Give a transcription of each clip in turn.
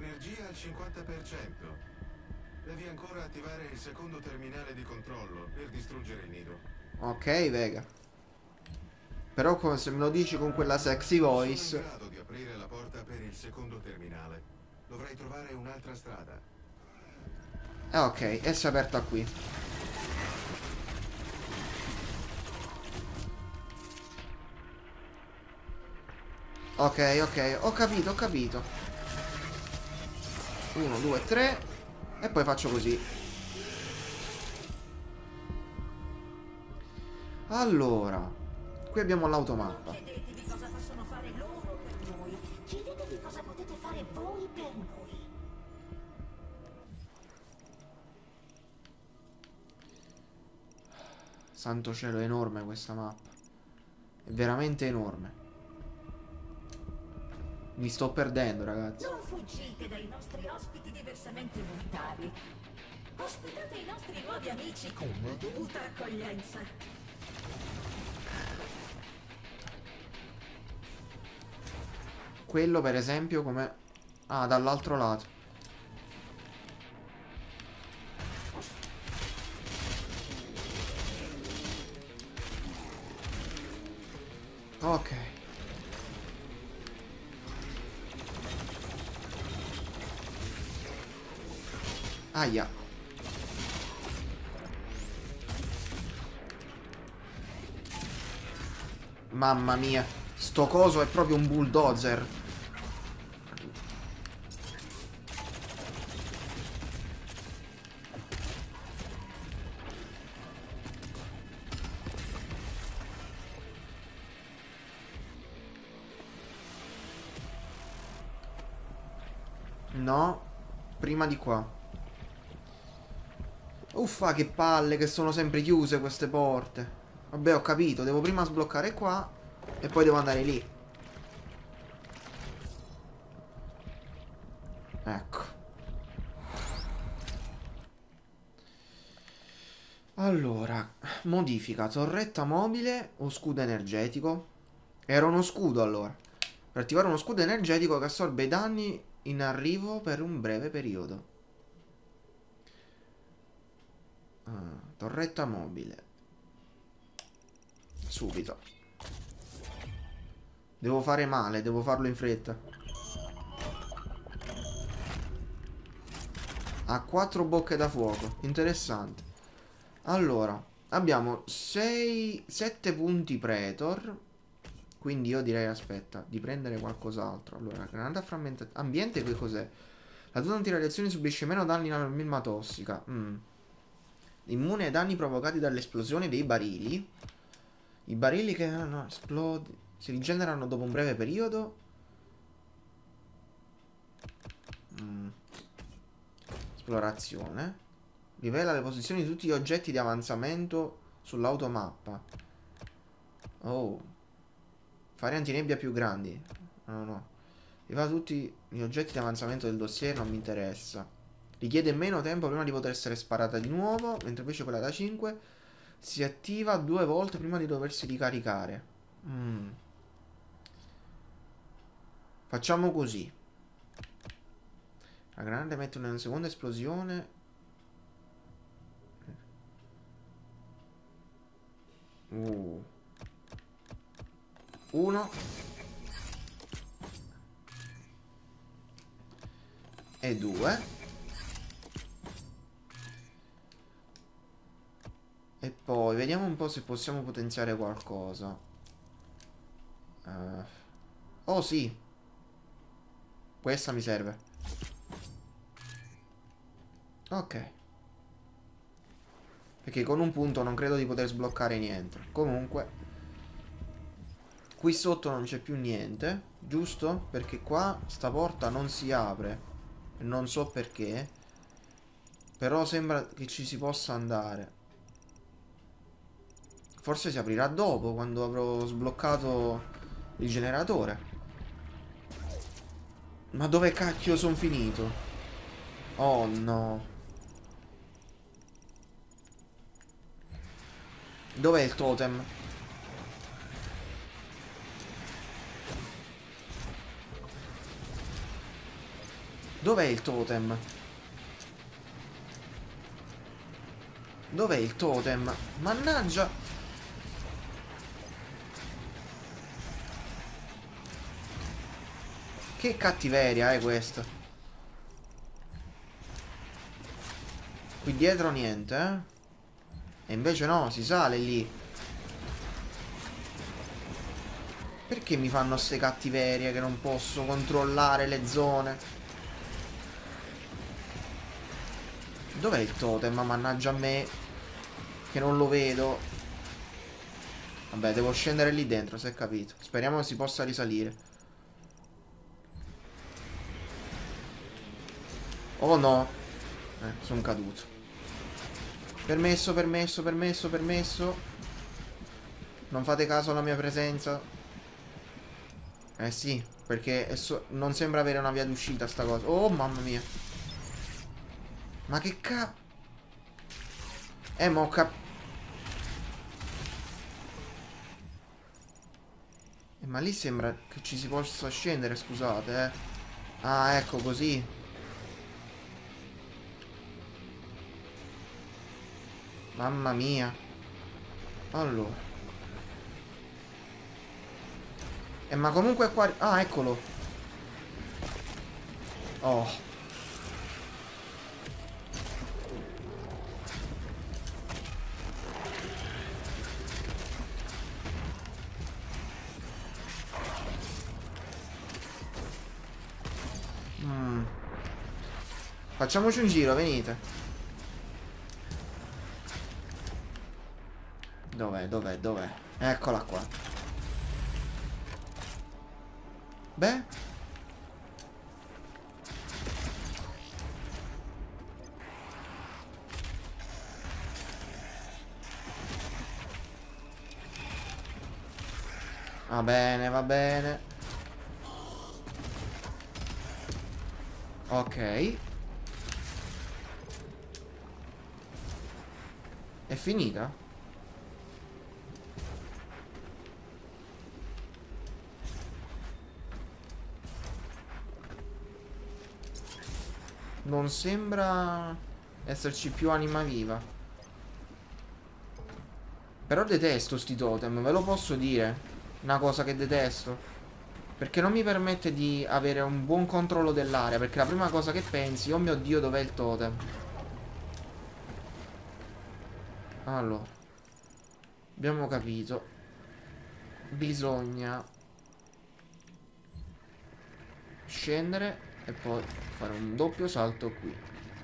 Energia al 50%. Devi ancora attivare il secondo terminale di controllo per distruggere il nido. Ok, Vega. Però se me lo dici con quella sexy voice. Sono in grado di aprire la porta per il secondo terminale. Dovrai trovare un'altra strada. Ok, e si è aperta qui. Ok, ok, ho capito, ho capito. 1, 2, 3. E poi faccio così. Allora, qui abbiamo l'automappa. Chiedetevi cosa possono fare loro per noi. Chiedetevi cosa potete fare voi per noi. Santo cielo, è enorme questa mappa. È veramente enorme. Mi sto perdendo, ragazzi. Non fuggite dai nostri ospiti diversamente volontari. Ospitate i nostri nuovi amici con la dovuta accoglienza. Quello, per esempio, come... Ah, dall'altro lato. Ok. Aia. Mamma mia. Sto coso è proprio un bulldozer. No. Prima di qua. Uffa, che palle che sono sempre chiuse queste porte. Vabbè, ho capito. Devo prima sbloccare qua e poi devo andare lì. Ecco. Allora, modifica torretta mobile o scudo energetico? Era uno scudo allora. Per attivare uno scudo energetico che assorbe i danni in arrivo per un breve periodo. Torretta mobile. Subito. Devo fare male, devo farlo in fretta. Ha 4 bocche da fuoco. Interessante. Allora, abbiamo 7 punti Pretor. Quindi io direi, aspetta, di prendere qualcos'altro. Allora, granata frammentazione. Ambiente, che cos'è? La tua antiradiazione subisce meno danni nella milma tossica. Immune ai danni provocati dall'esplosione dei barili. I barili che esplodi si rigenerano dopo un breve periodo. Esplorazione. Rivela le posizioni di tutti gli oggetti di avanzamento sull'automappa. Oh. Fare antinebbia più grandi. No, no. Rivela tutti gli oggetti di avanzamento del dossier, non mi interessa. Richiede meno tempo prima di poter essere sparata di nuovo, mentre invece quella da 5 si attiva 2 volte prima di doversi ricaricare. Facciamo così. La granata mette una seconda esplosione. Uno. E 2. E poi vediamo un po' se possiamo potenziare qualcosa. Oh sì. Questa mi serve. Ok. Perché con un punto non credo di poter sbloccare niente. Comunque qui sotto non c'è più niente, giusto? Perché qua sta porta non si apre. E non so perché. Però sembra che ci si possa andare. Forse si aprirà dopo, quando avrò sbloccato il generatore. Ma dove cacchio sono finito? Oh no. Dov'è il totem? Dov'è il totem? Dov'è il totem? Mannaggia! Che cattiveria è questa? Qui dietro niente, eh? E invece no, si sale lì. Perché mi fanno ste cattiverie che non posso controllare le zone? Dov'è il totem? Mannaggia a me, che non lo vedo. Vabbè, devo scendere lì dentro, se è capito. Speriamo si possa risalire. Oh no. Sono caduto. Permesso, permesso, permesso, permesso. Non fate caso alla mia presenza. Eh sì, perché non sembra avere una via d'uscita sta cosa. Oh mamma mia. Ma che ma ho ma lì sembra che ci si possa scendere, scusate, eh. Ah, ecco così. Mamma mia. Allora. Ma comunque qua... Ah, eccolo. Oh. Facciamoci un giro, venite. Dov'è, dov'è, dov'è? Eccola qua. Beh. Va bene, va bene. Ok. È finita? Non sembra esserci più anima viva. Però detesto sti totem, ve lo posso dire. Una cosa che detesto. Perché non mi permette di avere un buon controllo dell'area. Perché la prima cosa che pensi, oh mio Dio, dov'è il totem? Allora. Abbiamo capito. Bisogna scendere e poi fare un doppio salto qui.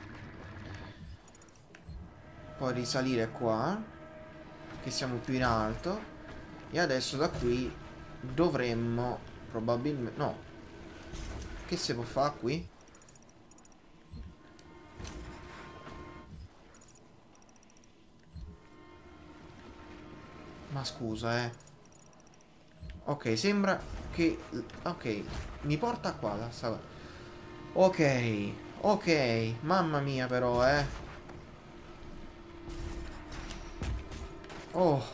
Poi risalire qua, che siamo più in alto. E adesso da qui dovremmo probabilmente... No. Che si può fare qui? Ma scusa, Ok, sembra che... Ok, mi porta qua, Ok, ok, mamma mia però, Oh.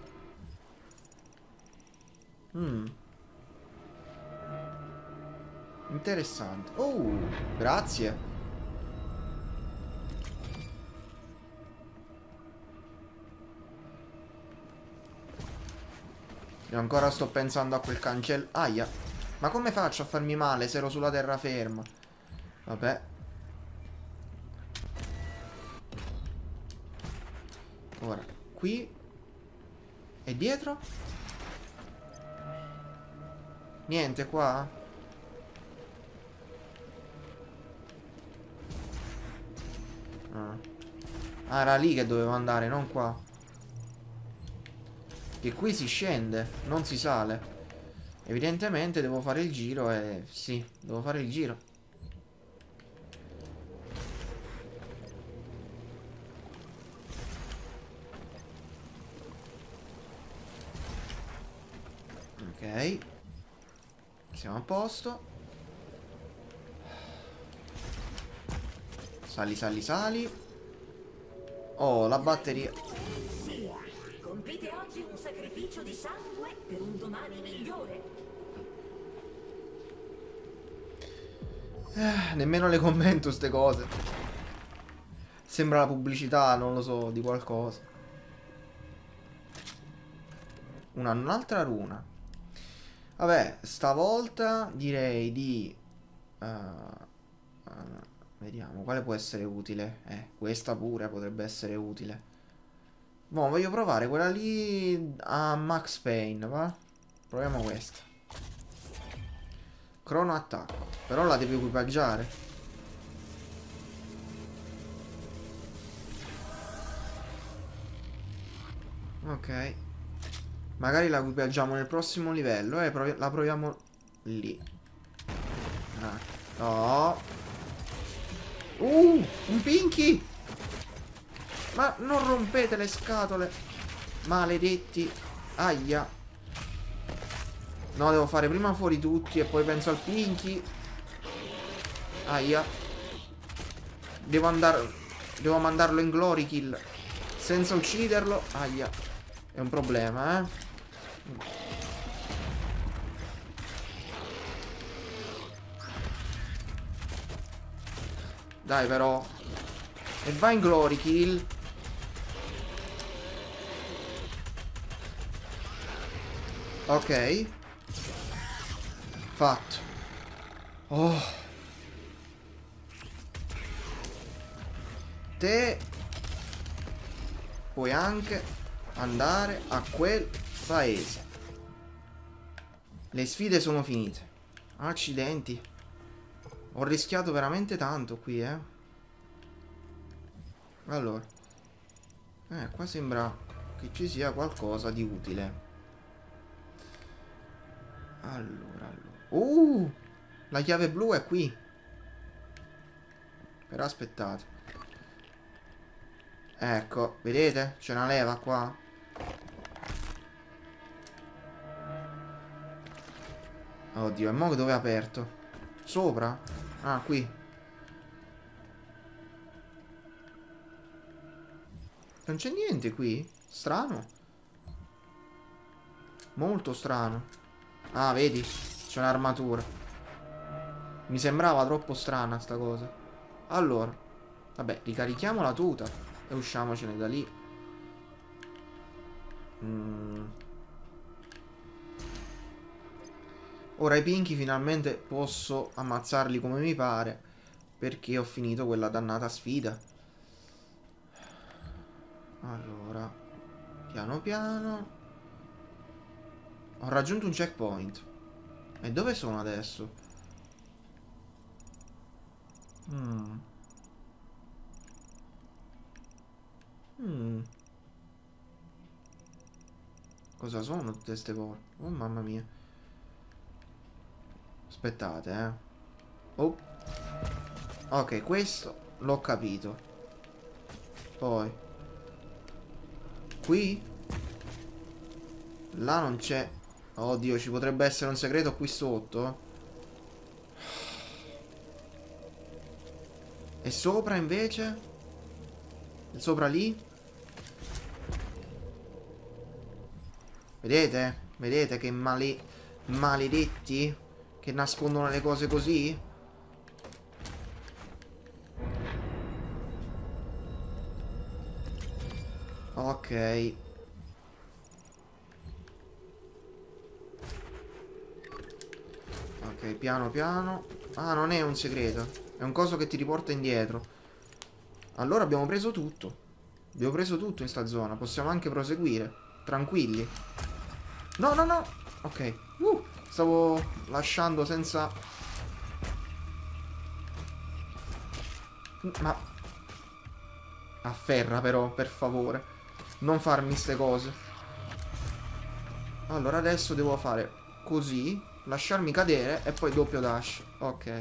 Interessante. Oh, grazie. Io ancora sto pensando a quel cancello. Aia. Ma come faccio a farmi male se ero sulla terraferma? Vabbè. Ora, qui. E dietro? Niente qua? Ah, era lì che dovevo andare, non qua. Che qui si scende, non si sale. Evidentemente devo fare il giro e... Sì, devo fare il giro. Ok. Siamo a posto. Sali, sali, sali. Oh, la batteria. Sì, compite oggi un sacrificio di sangue per un domani migliore. Nemmeno le commento ste cose. Sembra la pubblicità, non lo so, di qualcosa. Un'altra runa. Vabbè, stavolta direi di... vediamo, quale può essere utile? Questa pure potrebbe essere utile. Boh, voglio provare quella lì a Max Payne, va? Proviamo questa. Crono attacco. Però la devo equipaggiare. Ok. Magari la equipaggiamo nel prossimo livello. La proviamo lì. Ah. No. Un Pinky! Ma non rompete le scatole. Maledetti. Aia. No, devo fare prima fuori tutti e poi penso al Pinky. Aia. Devo mandarlo in glory kill senza ucciderlo. Aia. È un problema, eh. Dai però. E va in glory kill. Ok. Fatto. Oh. Te puoi anche andare a quel paese. Le sfide sono finite. Accidenti. Ho rischiato veramente tanto qui, eh. Allora. Qua sembra che ci sia qualcosa di utile. Allora. La chiave blu è qui. Però aspettate. Ecco, vedete? C'è una leva qua. Oddio, e mo dove è aperto? Sopra? Ah, qui. Non c'è niente qui? Strano. Molto strano. Ah, vedi? C'è un'armatura. Mi sembrava troppo strana sta cosa. Allora. Vabbè, ricarichiamo la tuta e usciamocene da lì. Ora i Pinky finalmente posso ammazzarli come mi pare, perché ho finito quella dannata sfida. Allora, piano piano. Ho raggiunto un checkpoint. E dove sono adesso? Cosa sono tutte queste cose? Oh mamma mia. Aspettate, eh. Oh. Ok, questo l'ho capito. Poi qui? Là non c'è. Oddio, ci potrebbe essere un segreto qui sotto. E sopra invece? E sopra lì? Vedete? Vedete che maledetti? Che nascondono le cose così? Ok. Ok, piano piano. Ah, non è un segreto. È un coso che ti riporta indietro. Allora abbiamo preso tutto. Abbiamo preso tutto in sta zona. Possiamo anche proseguire. Tranquilli. No, no, no. Ok. Stavo lasciando senza... Ma... Afferra però, per favore. Non farmi ste cose. Allora adesso devo fare così. Lasciarmi cadere e poi doppio dash. Ok.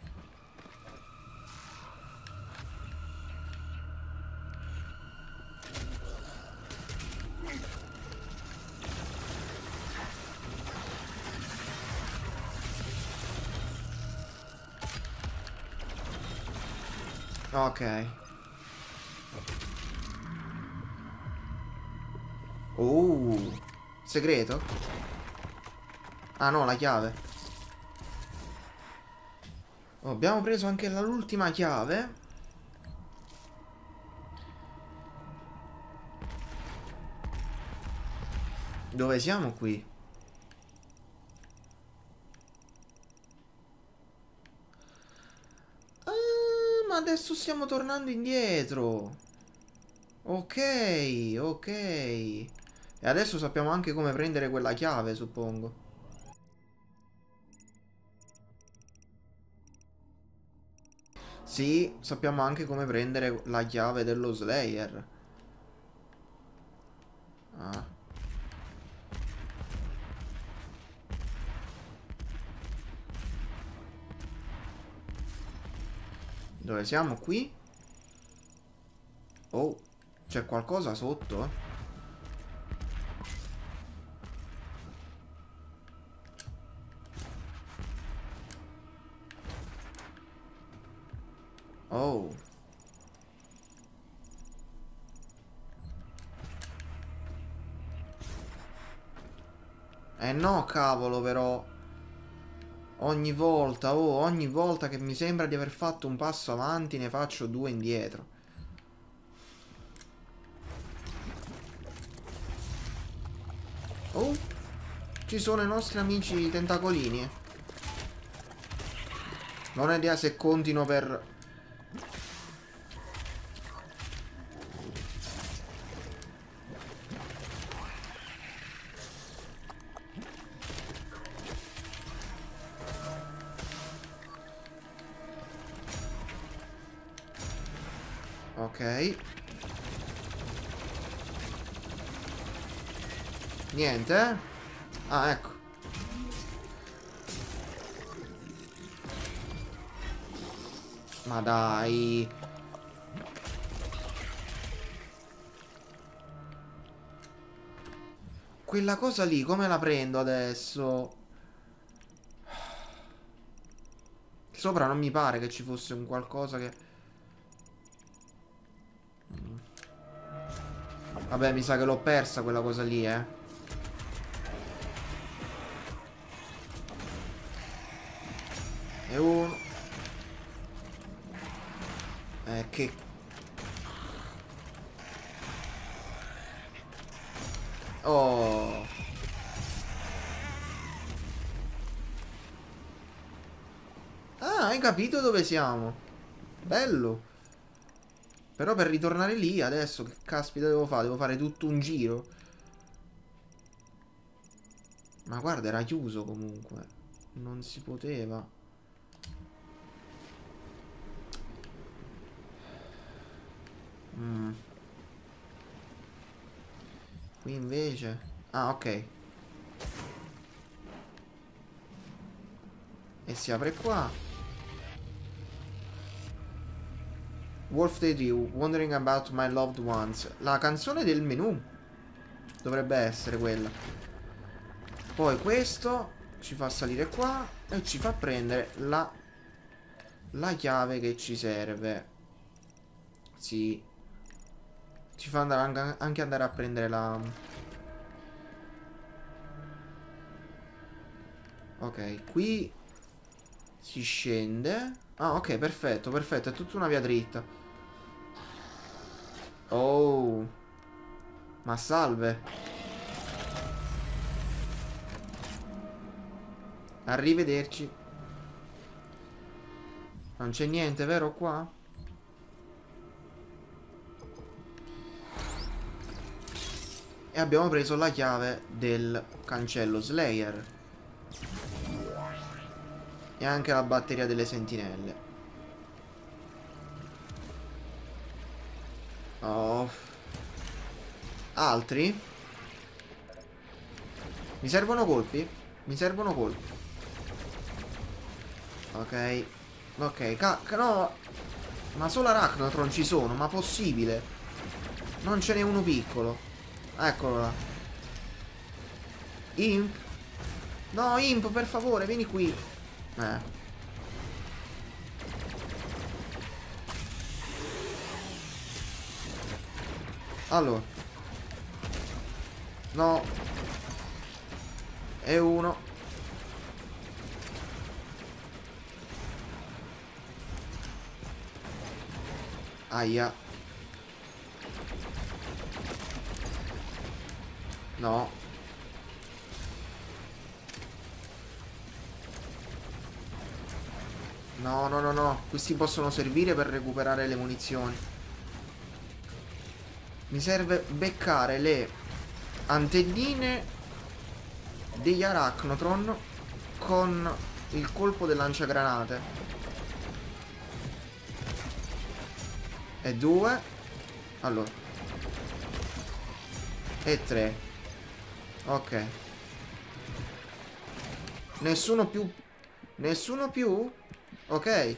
Ok. Segreto? Ah no, la chiave. Oh, abbiamo preso anche l'ultima chiave. Dove siamo qui? Ah, ma adesso stiamo tornando indietro. Ok, ok. E adesso sappiamo anche come prendere quella chiave, suppongo. Sì, sappiamo anche come prendere la chiave dello Slayer. Ah. Dove siamo qui? Oh, c'è qualcosa sotto? Oh. Eh no, cavolo, però. Ogni volta che mi sembra di aver fatto un passo avanti, ne faccio due indietro. Oh, ci sono i nostri amici tentacolini. Non ho idea se contino per... Ok. Niente, eh? Ah, ecco. Ma dai. Quella cosa lì, come la prendo adesso? Sopra non mi pare che ci fosse un qualcosa che... Vabbè, mi sa che l'ho persa quella cosa lì, eh. E uno. Che... Oh. Ah, hai capito dove siamo? Bello. Però per ritornare lì adesso che caspita devo fare? Devo fare tutto un giro. Ma guarda, era chiuso comunque. Non si poteva. Qui invece... Ah, ok. E si apre qua. Wolf Day Drew, Wondering About My Loved Ones. La canzone del menu. Dovrebbe essere quella. Poi questo ci fa salire qua e ci fa prendere la chiave che ci serve. Sì. Ci fa andare anche andare a prendere la... Ok, qui si scende. Ah, ok, perfetto, perfetto. È tutta una via dritta. Oh. Ma salve. Arrivederci. Non c'è niente, vero, qua? E abbiamo preso la chiave del cancello Slayer. E anche la batteria delle sentinelle. Oh. Altri? Mi servono colpi? Mi servono colpi. Ok. Ok, no. Ma solo Arachnotron ci sono, ma possibile? Non ce n'è uno piccolo. Eccolo là. Imp? No, Imp, per favore, vieni qui. Allora. No. E uno. Aia. No. No, no, no, no. Questi possono servire per recuperare le munizioni. Mi serve beccare le antenline degli Arachnotron con il colpo del lanciagranate. E 2. Allora. E 3. Ok. Nessuno più. Nessuno più? Ok.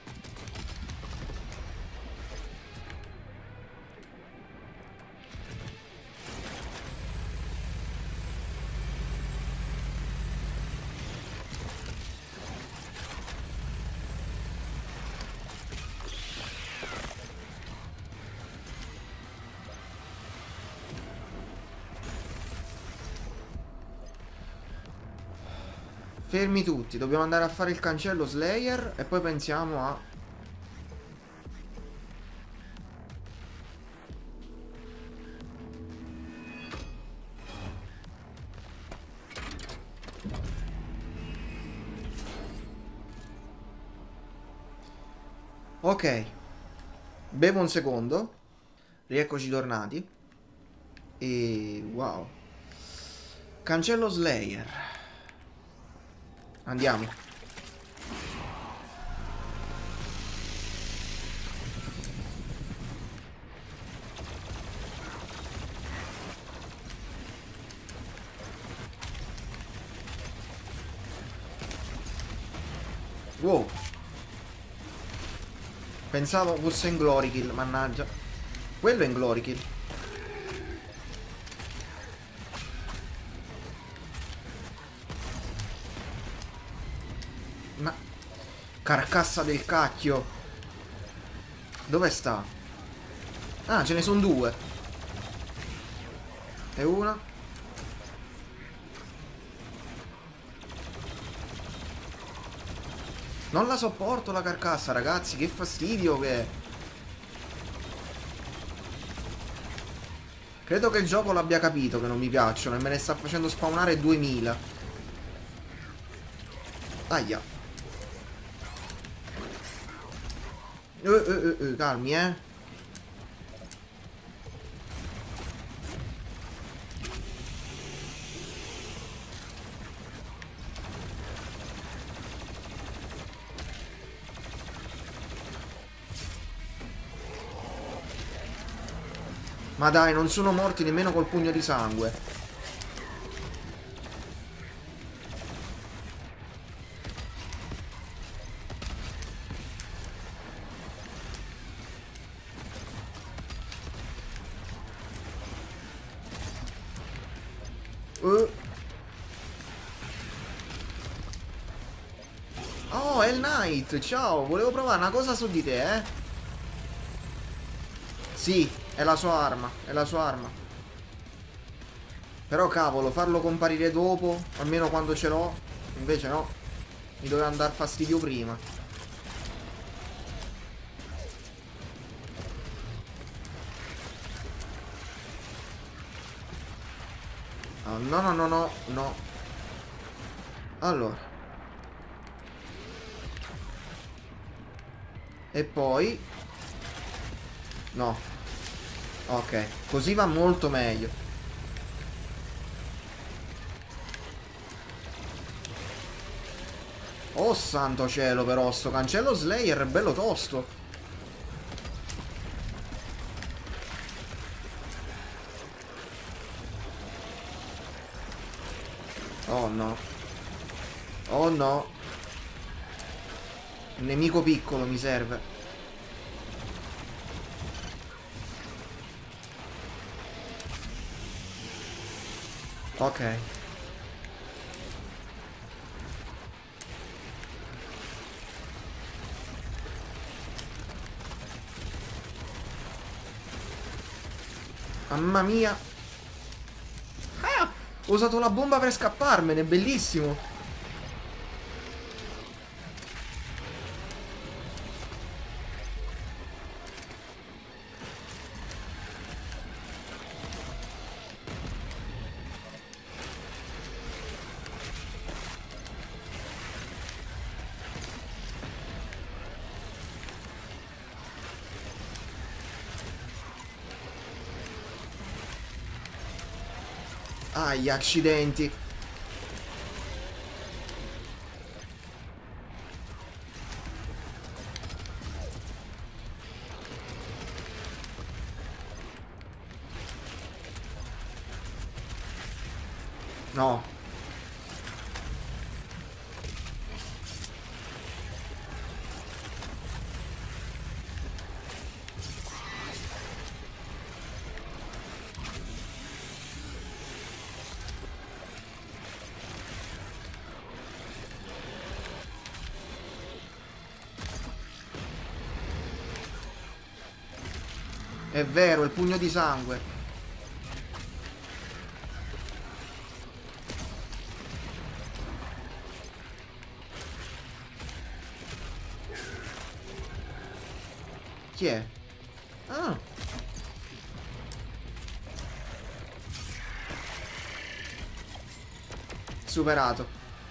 Fermi tutti, dobbiamo andare a fare il cancello Slayer e poi pensiamo a... Ok. Bevo un secondo. Rieccoci tornati. E... wow. Cancello Slayer. Andiamo. Wow. Pensavo fosse in Glory Kill, mannaggia. Quello è in Glory Kill. Ma... carcassa del cacchio. Dove sta? Ah, ce ne sono 2. E una. Non la sopporto la carcassa, ragazzi. Che fastidio che è. Credo che il gioco l'abbia capito che non mi piacciono e me ne sta facendo spawnare 2000. Aia. Calmi, eh. Ma dai, non sono morti nemmeno col pugno di sangue. Oh, Hell Knight, ciao, volevo provare una cosa su di te, eh. Sì, è la sua arma, è la sua arma. Però cavolo, farlo comparire dopo, almeno quando ce l'ho. Invece no, mi doveva andare fastidio prima. Oh, no, no, no, no, no. Allora. E poi... no. Ok, così va molto meglio. Oh santo cielo, però sto cancello Slayer è bello tosto. Oh no. Oh no. Un nemico piccolo mi serve. Ok. Mamma mia. Ah! Ho usato la bomba per scapparmene, bellissimo. Aia, accidenti. No. È vero, il pugno di sangue. Chi è? Ah. Superato.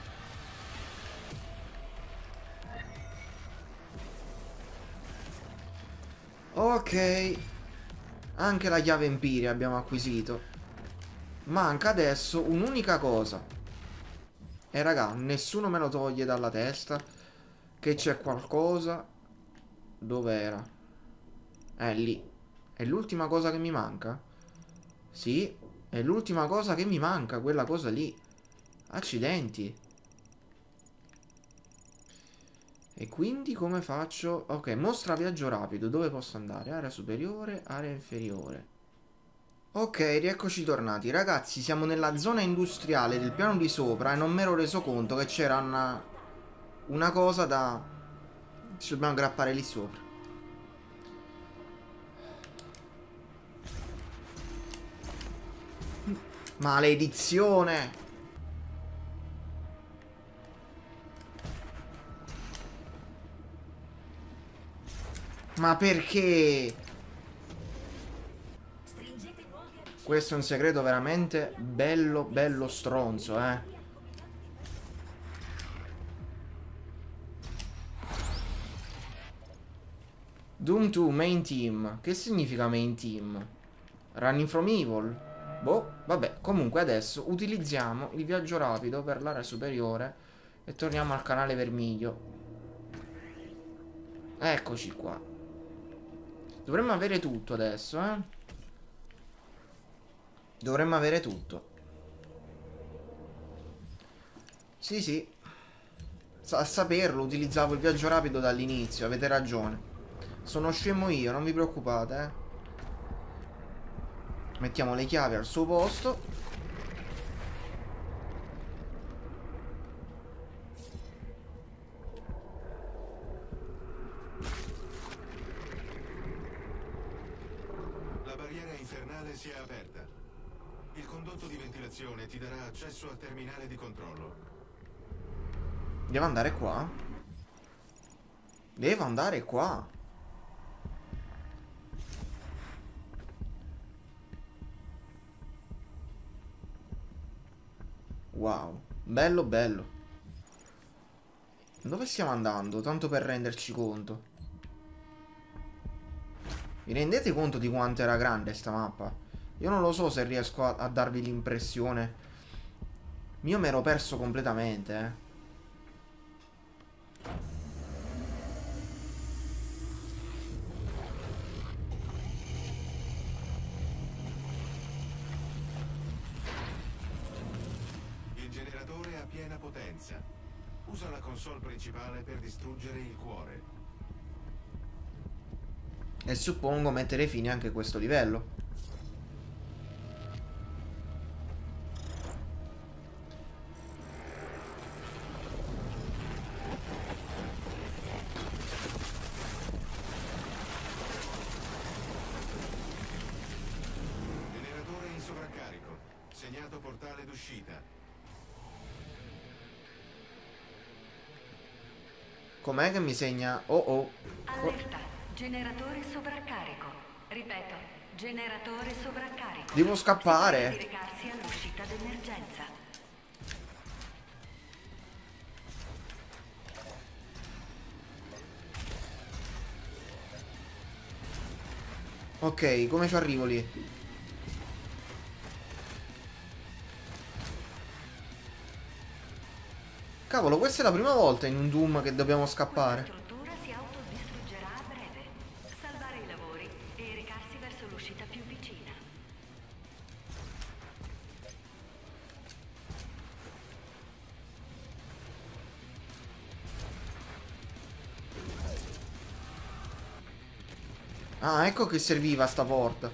Ok. Anche la chiave Empiria abbiamo acquisito. Manca adesso un'unica cosa. E raga, nessuno me lo toglie dalla testa che c'è qualcosa. Dov'era? Lì. È l'ultima cosa che mi manca? Sì, è l'ultima cosa che mi manca, quella cosa lì. Accidenti. E quindi come faccio? Ok, mostra viaggio rapido. Dove posso andare? Area superiore, area inferiore. Ok, rieccoci tornati. Ragazzi, siamo nella zona industriale del piano di sopra e non mi ero reso conto che c'era una cosa da... ci dobbiamo aggrappare lì sopra. Maledizione! Ma perché? Questo è un segreto veramente bello, bello stronzo, eh. Doom 2 main team. Che significa main team? Running from evil? Boh, vabbè, comunque adesso utilizziamo il viaggio rapido per l'area superiore e torniamo al canale vermiglio. Eccoci qua. Dovremmo avere tutto adesso, eh? Dovremmo avere tutto. Sì, sì. A saperlo, utilizzavo il viaggio rapido dall'inizio, avete ragione. Sono scemo io, non vi preoccupate, eh. Mettiamo le chiavi al suo posto. La barriera infernale si è aperta. Il condotto di ventilazione ti darà accesso al terminale di controllo. Devo andare qua? Devo andare qua. Wow, bello bello. Dove stiamo andando? Tanto per renderci conto. Vi rendete conto di quanto era grande sta mappa? Io non lo so se riesco a darvi l'impressione. Io mi ero perso completamente, eh. Il generatore ha piena potenza. Usa la console principale per distruggere il cuore. E suppongo mettere fine anche a questo livello. Generatore in sovraccarico. Segnato portale d'uscita. Com'è che mi segna? Oh oh. Allerta, generatore sovraccarico. Ripeto, generatore sovraccarico. Devo scappare. Si prega di recarsi all'uscita d'emergenza. Ok, come ci arrivo lì? Questa è la prima volta in un Doom che dobbiamo Questa scappare. struttura si autodistruggerà a breve. Salvare i lavori e recarsi verso l'uscita più vicina. Ah, ecco che serviva sta porta.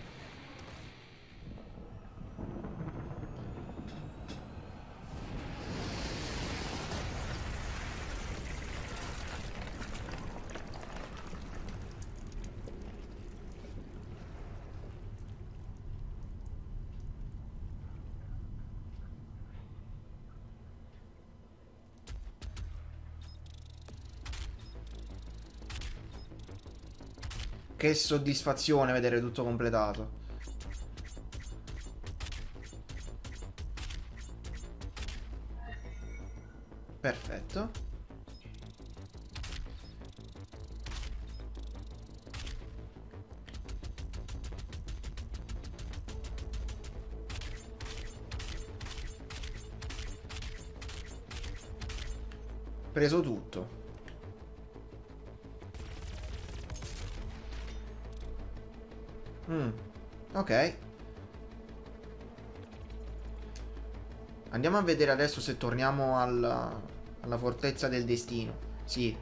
Che soddisfazione vedere tutto completato. Perfetto. Preso tutto. Ok. Andiamo a vedere adesso se torniamo alla fortezza del destino. Sì.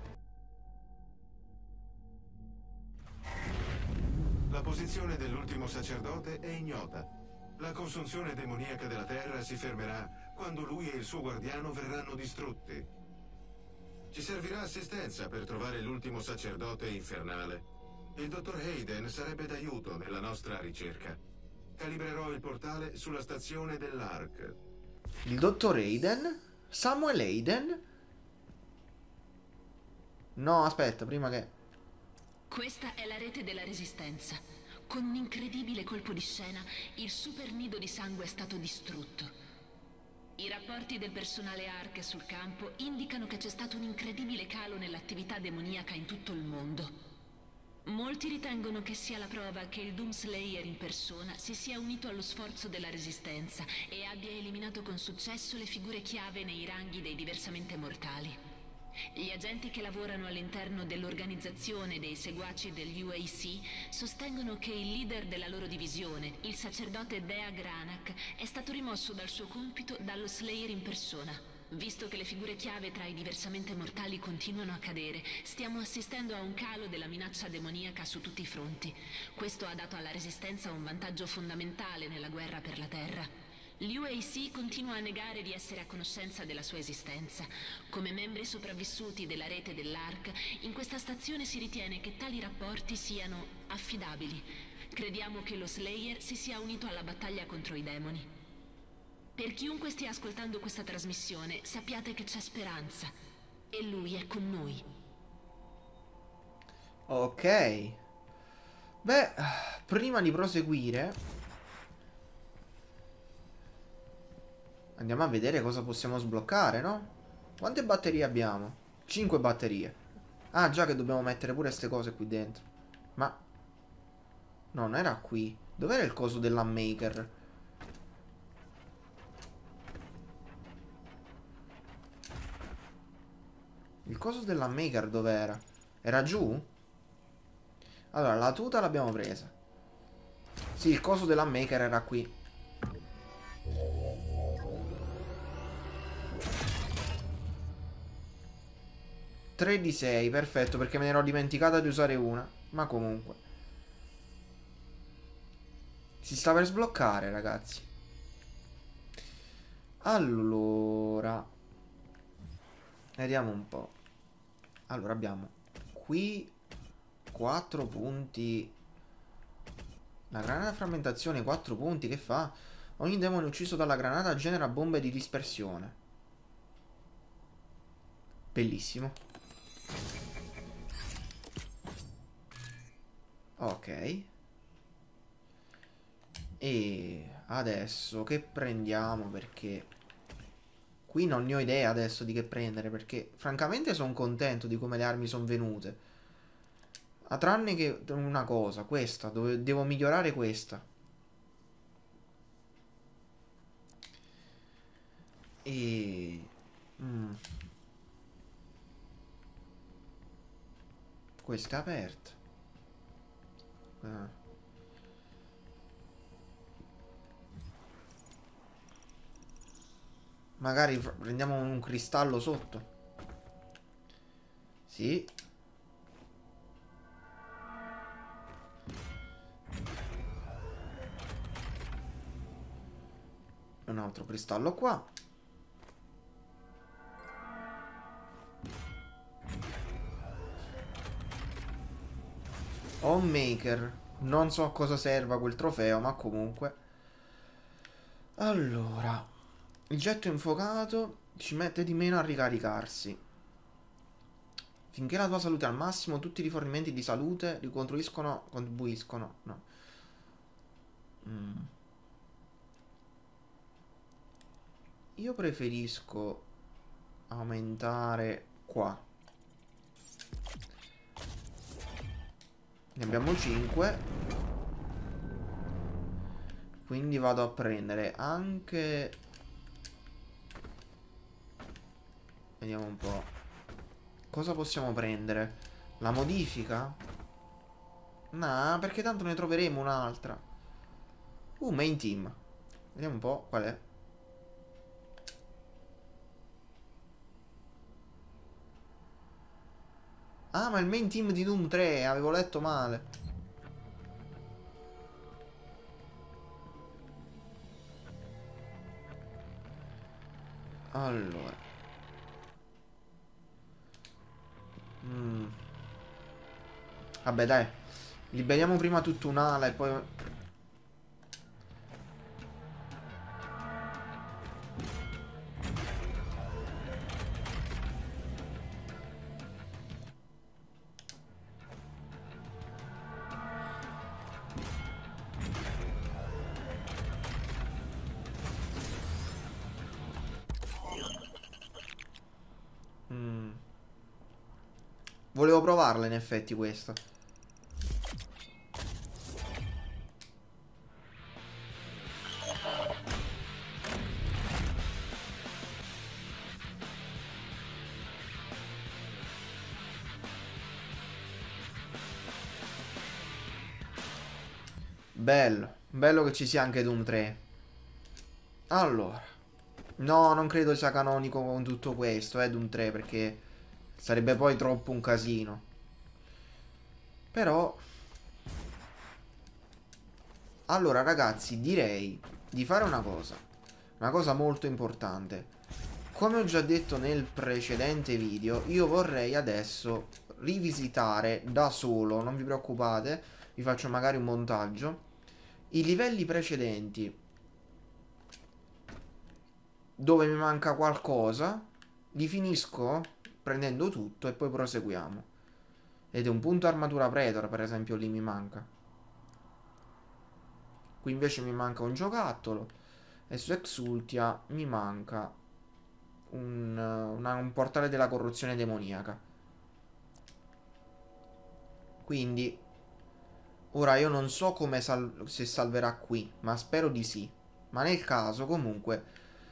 La posizione dell'ultimo sacerdote è ignota. La consunzione demoniaca della terra si fermerà quando lui e il suo guardiano verranno distrutti. Ci servirà assistenza per trovare l'ultimo sacerdote infernale. Il dottor Hayden sarebbe d'aiuto nella nostra ricerca. Calibrerò il portale sulla stazione dell'Ark. Il dottor Hayden? Samuel Hayden? No, aspetta, prima che... Questa è la rete della Resistenza. Con un incredibile colpo di scena, il super nido di sangue è stato distrutto. I rapporti del personale ARC sul campo indicano che c'è stato un incredibile calo nell'attività demoniaca in tutto il mondo. Molti ritengono che sia la prova che il Doomslayer in persona si sia unito allo sforzo della Resistenza e abbia eliminato con successo le figure chiave nei ranghi dei diversamente mortali. Gli agenti che lavorano all'interno dell'organizzazione dei seguaci degli UAC sostengono che il leader della loro divisione, il sacerdote Dea Granak, è stato rimosso dal suo compito dallo Slayer in persona. Visto che le figure chiave tra i diversamente mortali continuano a cadere, stiamo assistendo a un calo della minaccia demoniaca su tutti i fronti. Questo ha dato alla Resistenza un vantaggio fondamentale nella guerra per la Terra. L'UAC continua a negare di essere a conoscenza della sua esistenza. Come membri sopravvissuti della rete dell'ARC, in questa stazione si ritiene che tali rapporti siano affidabili. Crediamo che lo Slayer si sia unito alla battaglia contro i demoni. Per chiunque stia ascoltando questa trasmissione, sappiate che c'è speranza. E lui è con noi. Ok. Beh, prima di proseguire, andiamo a vedere cosa possiamo sbloccare, no? Quante batterie abbiamo? 5 batterie. Ah, già che dobbiamo mettere pure queste cose qui dentro. Ma... no, non era qui. Dov'era il coso dell'Unmaker? Il coso dell'Unmaker dov'era? Era giù? Allora, la tuta l'abbiamo presa. Sì, il coso dell'Unmaker era qui. Tre di 6, perfetto, perché me ne ero dimenticata di usare una. Ma comunque. Si sta per sbloccare, ragazzi. Allora, vediamo un po'. Allora, abbiamo qui 4 punti. La granata frammentazione 4 punti, che fa? Ogni demone ucciso dalla granata genera bombe di dispersione. Bellissimo. Ok. E adesso che prendiamo? Perché qui non ne ho idea adesso di che prendere, perché francamente sono contento di come le armi sono venute. Ah, tranne che una cosa, questa, dove devo migliorare questa. E... Questa è aperta. Magari prendiamo un cristallo sotto. Sì. Un altro cristallo qua. Homemaker. Non so a cosa serva quel trofeo, ma comunque. Allora, il getto infuocato ci mette di meno a ricaricarsi. Finché la tua salute è al massimo, tutti i rifornimenti di salute contribuiscono. No. Io preferisco aumentare qua. Ne abbiamo 5. Quindi vado a prendere anche... Vediamo un po'. Cosa possiamo prendere? La modifica? No, perché tanto ne troveremo un'altra. Main team. Vediamo un po' qual è. Ah, ma il main team di Doom 3, avevo letto male. Allora. Vabbè, dai. Liberiamo prima tutta un'ala e poi... Volevo provarla in effetti questa. Bello. Bello che ci sia anche Doom 3. Allora. No, non credo sia canonico con tutto questo, Doom 3, perché sarebbe poi troppo un casino. Però... Allora, ragazzi, direi di fare una cosa. Una cosa molto importante. Come ho già detto nel precedente video, io vorrei adesso rivisitare da solo, non vi preoccupate, vi faccio magari un montaggio, i livelli precedenti dove mi manca qualcosa, li finisco prendendo tutto e poi proseguiamo. Ed è un punto armatura Predator, per esempio, lì mi manca. Qui invece mi manca un giocattolo. E su Exultia mi manca un portale della corruzione demoniaca. Quindi ora io non so come se salverà qui, ma spero di sì. Ma nel caso comunque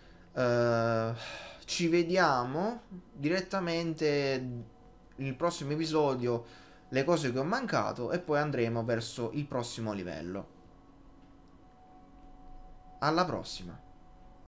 ci vediamo direttamente nel prossimo episodio, le cose che ho mancato, e poi andremo verso il prossimo livello. Alla prossima.